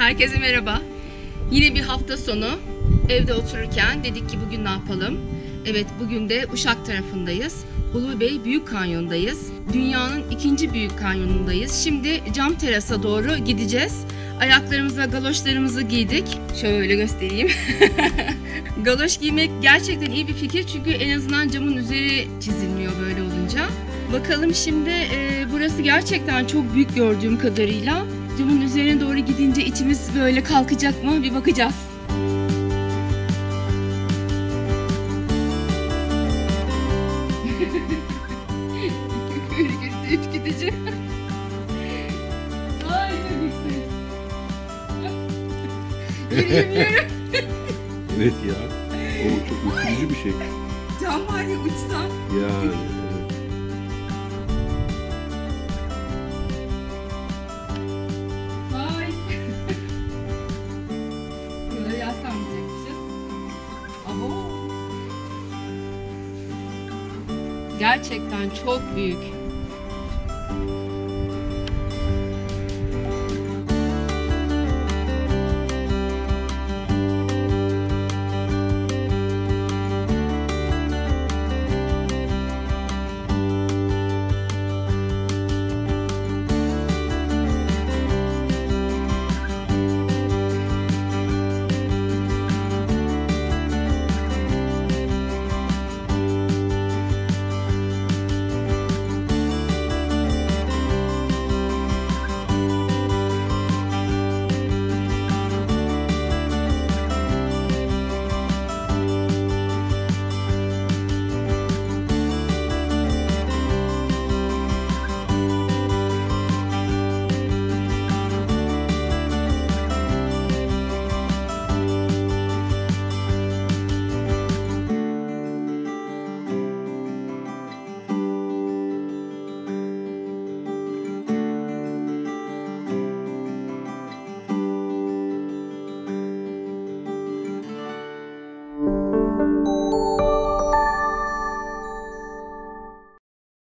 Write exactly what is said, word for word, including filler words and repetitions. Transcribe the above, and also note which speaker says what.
Speaker 1: Herkese merhaba. Yine bir hafta sonu evde otururken dedik ki bugün ne yapalım? Evet, bugün de Uşak tarafındayız. Ulubey Büyük Kanyon'dayız. Dünyanın ikinci büyük kanyonundayız. Şimdi cam terasa doğru gideceğiz. Ayaklarımıza galoşlarımızı giydik. Şöyle göstereyim. Galoş giymek gerçekten iyi bir fikir çünkü en azından camın üzeri çizilmiyor böyle olunca. Bakalım şimdi e, burası gerçekten çok büyük gördüğüm kadarıyla. Camın üzerine doğru gidince içimiz böyle kalkacak mı bir bakacağız. Böyle gösterip gideceğim. Ay çok yüksek. Yürüyemiyorum.
Speaker 2: Evet ya. O çok ürkütücü bir şey.
Speaker 1: Cam var ya uçsam.
Speaker 2: Ya.
Speaker 1: Ay. Böyle yaslanmayacakmışız. Abo. Gerçekten çok büyük.